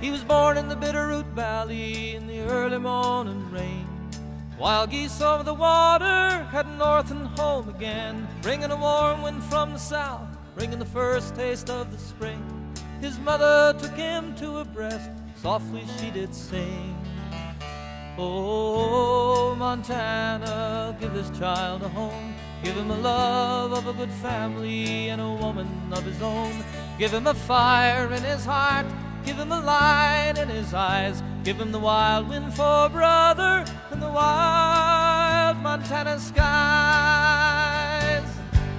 He was born in the Bitterroot Valley in the early morning rain. Wild geese over the water, heading north and home again, bringing a warm wind from the south, bringing the first taste of the spring. His mother took him to her breast, softly she did sing. Oh, Montana, give this child a home. Give him a love of a good family and a woman of his own. Give him a fire in his heart, give him a light in his eyes. Give him the wild wind for brother and the wild Montana skies.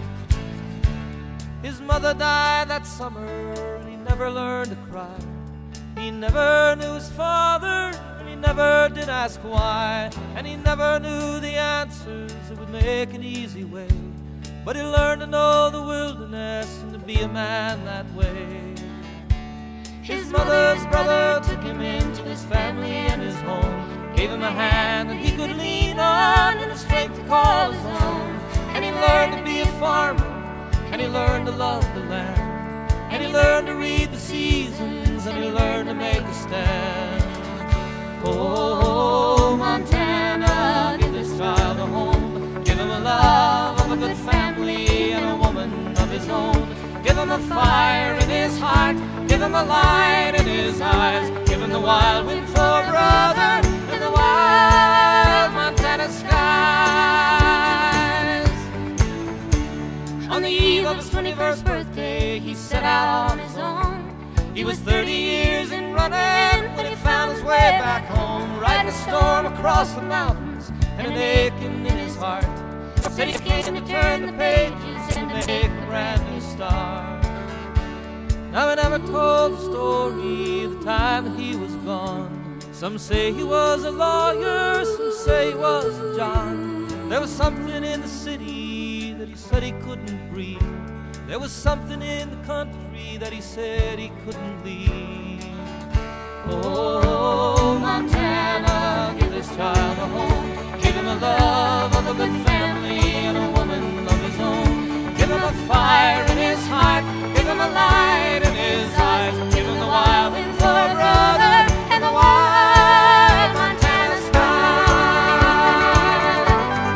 His mother died that summer and he never learned to cry. He never knew his father and he never did ask why. And he never knew the answers that would make an easy way. But he learned to know the wilderness and to be a man that way. His mother's brother took him into his family and his home, gave him a hand that he could lean on and a strength to call his own. And he learned to be a farmer, and he learned to love the land, and he learned to read the seasons, and he learned to make a stand. Oh, Montana, give this child a home. Give him a love of a good family and a woman of his own. Give him a fire in his heart, give him a light in his eyes. Give him the wild wind for brother and the wild Montana skies. On the eve of his 21st birthday, he set out on his own. He was 30 years in running when he found his way back home, riding a storm across the mountains and an aching in his heart. Said he came to turn the pages and to make a brand new start. Now he never told the story the time that he was gone. Some say he was a lawyer, some say he was a John. There was something in the city that he said he couldn't breathe. There was something in the country that he said he couldn't leave. Oh, Montana, give this child a home. Give him a love of a good family and a woman of his own. Give him a fire in his heart, give him a light in his eyes. Give him the wild wind for a brother and the wild Montana skies.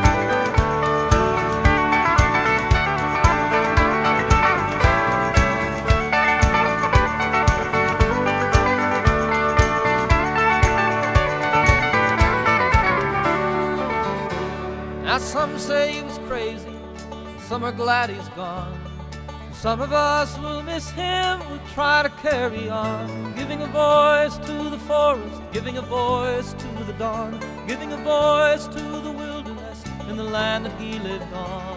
Now some say he was crazy, some are glad he's gone. Some of us will miss him, we'll try to carry on, giving a voice to the forest, giving a voice to the dawn, giving a voice to the wilderness in the land that he lived on.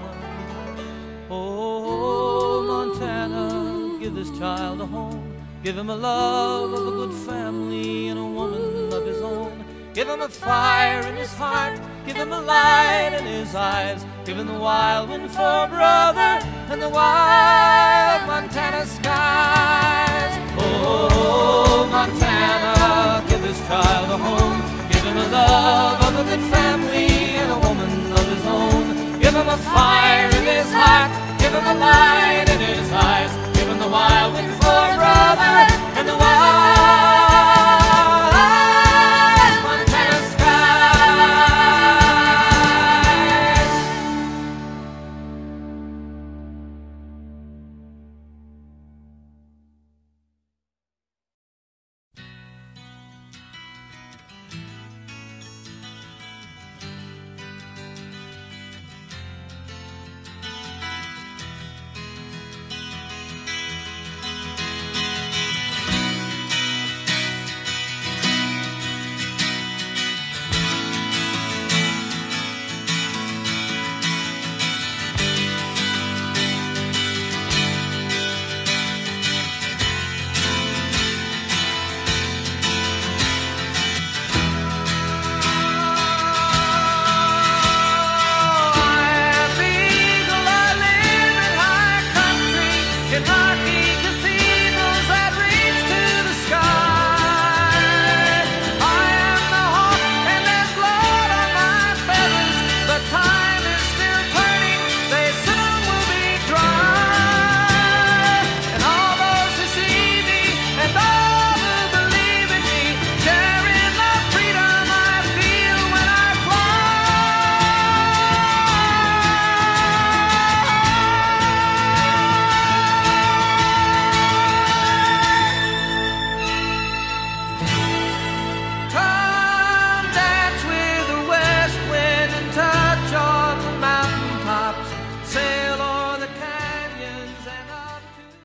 Oh, Montana, give this child a home, give him a love of a good family and a woman of his own. Give him a fire in his heart, give him a light in his eyes. Give him the wild wind for brother and the wild Montana skies. Oh, Montana, give this child a home. Give him a love of a good family and a woman of his own. Give him a fire in his heart, give him a light in his